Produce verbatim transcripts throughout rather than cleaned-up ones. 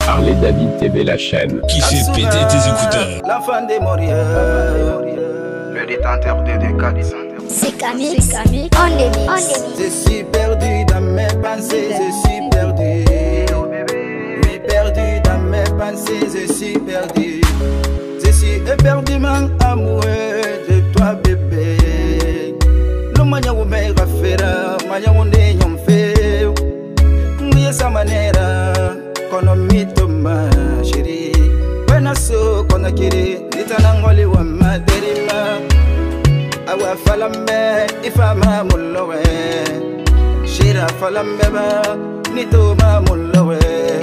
Harley David T V, la chaîne qui fait péter tes écouteurs. L'enfant des Moria, le détenteur de deux quatre. C'est Camille, c'est Camille, on les mix. Je suis perdu dans mes pensées, je suis perdu. Oui, perdu dans mes pensées, je suis perdu. Je suis éperdument amoureux de toi, bébé. Le mania où me rafera, mania où ne y'en fait. Mouille sa manière, qu'on a mis ma chérie. Benasso, qu'on a kiri, nitanangoli wa maderima. Awa falambe, ifama mulowe. Shira falambe ba, nitoma mulowe.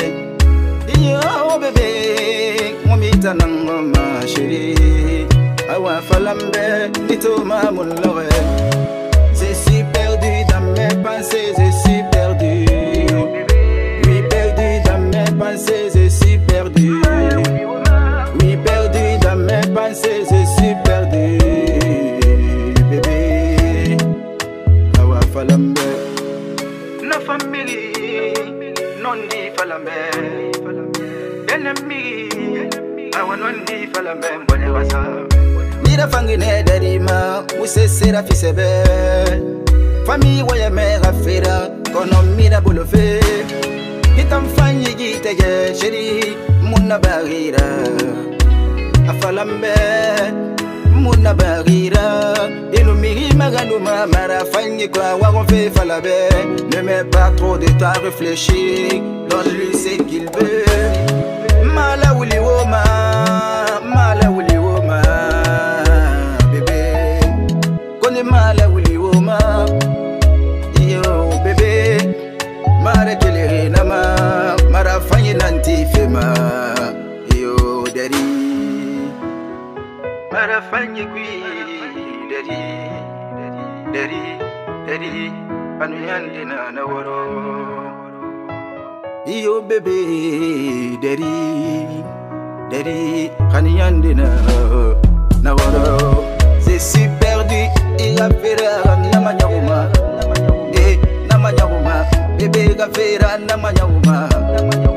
Yo bébé, momita nangoma chérie. Awa falambe, nitoma mulowe. Je suis perdu dans mes pensées, je suis perdu. Oui, perdu dans mes pensées, je suis perdu. Oui, perdu dans mes pensées, je suis perdu. Bébé, awa falambe. La famille, non di falambe. L'ennemi, awa non di falambe. Bonne wasa. Mira fangine darima, muse sera fisebe. Famille waya mera fera, kono mira bolofe. Hitam fanyi gitege, chéri, muna barira. Afalambe, muna barira. Inumiri maganuma, mara fanyi kwa wagonfe falabe. Ne mets pas trop de temps à réfléchir, donne-lui ce qu'il veut. Mala wuli woma, mala wuli woma. Mala wuli woma, yo bébé, mara kelere nama, mara fanyi nanti fema, yo dari, mara fanyi gui, dari, dari, dari, anu yandi na na woro, yo bébé, dari, dari, anu yandi na na woro. Je suis perdu. Il a fait la namanyaguma, eh namanyaguma, bébé gafera namanyaguma.